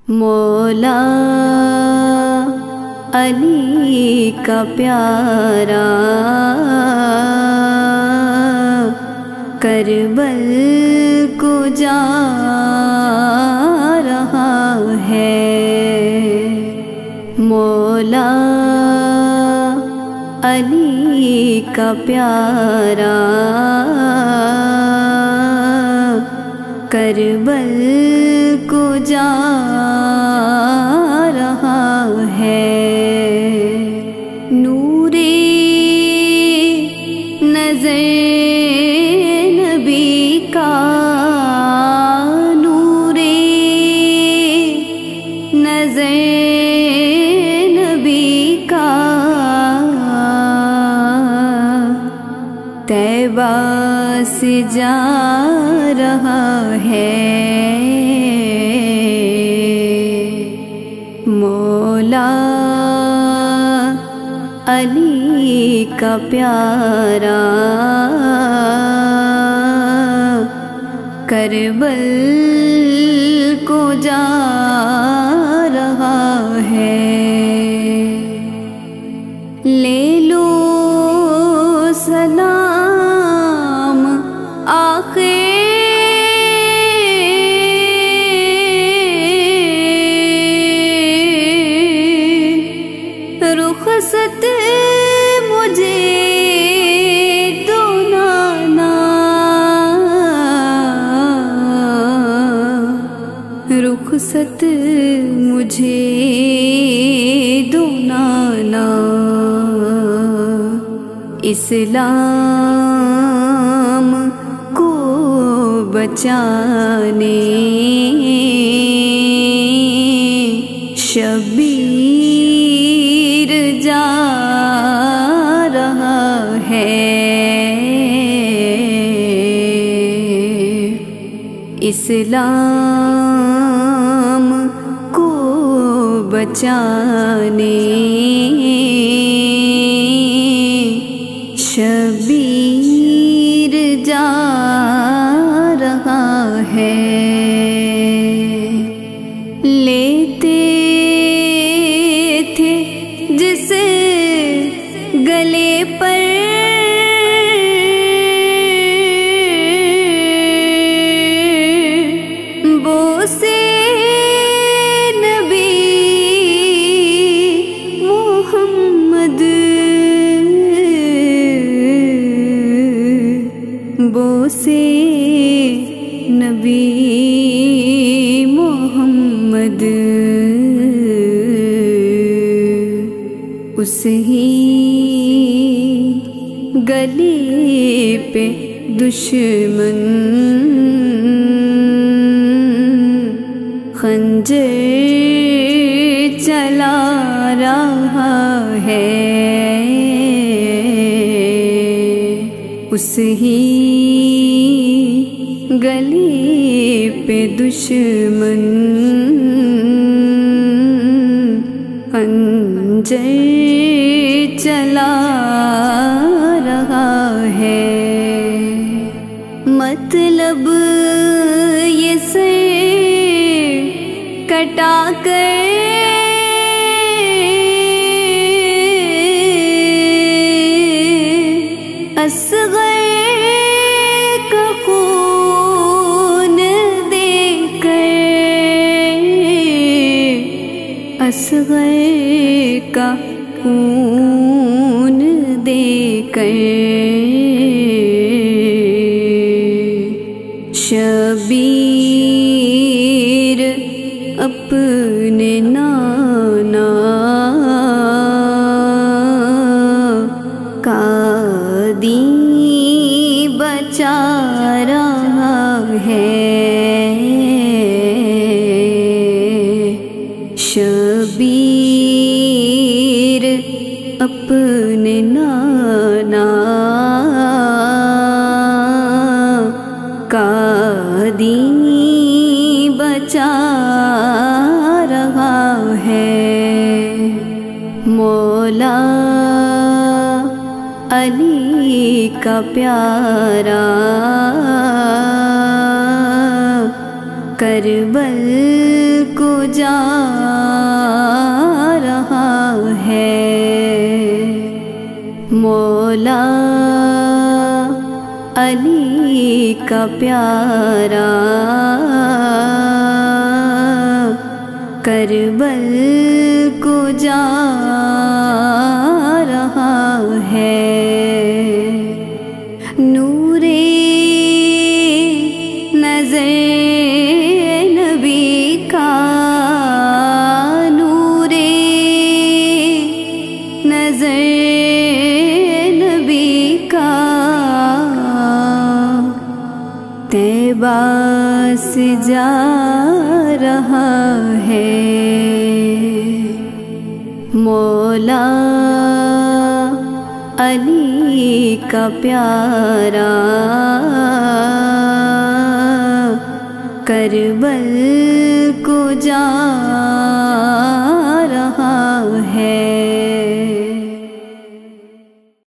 مولا علی کا پیارا کربل کو جا رہا ہے۔ مولا علی کا پیارا کربل کو جا رہا ہے۔ نورِ نظر نبی کا، نورِ نظر نبی کا طیبہ سے جا رہا ہے۔ مولا علی کا پیارا کربل کو جا رہا ہے۔ لے لو سلام آخر رخصت مجھے دو نانا، رخصت مجھے دو نانا، اسلام کو بچانے شبیر جا رہا ہے۔ اسلام کو بچانے شبیر جا رہا ہے۔ لیتے تھے جس گلے پر بوسے نبی محمد، بوسے نبی محمد، اس ہی گلے پہ دشمن خنجر چلا رہا ہے۔ اس ہی گلے پہ دشمن خنجر چلا رہا ہے۔ مطلب یہ سر کٹا کر اصغر کا خون دے کر، اصغر کا خون دے کر شبیر اپنے نانا کا دین بچا رہا ہے۔ شبیر اپنے نانا کا دین بچا رہا ہے۔ مولا علی کا پیارا کربل کو جا رہا ہے، مولا علی کا پیارا کربل کو جا رہا ہے، نور نظر نبی کا، نور نظر نبی کا طیبہ سے جا رہا ہے، مولا علی کا پیارا کربل کو جا رہا ہے۔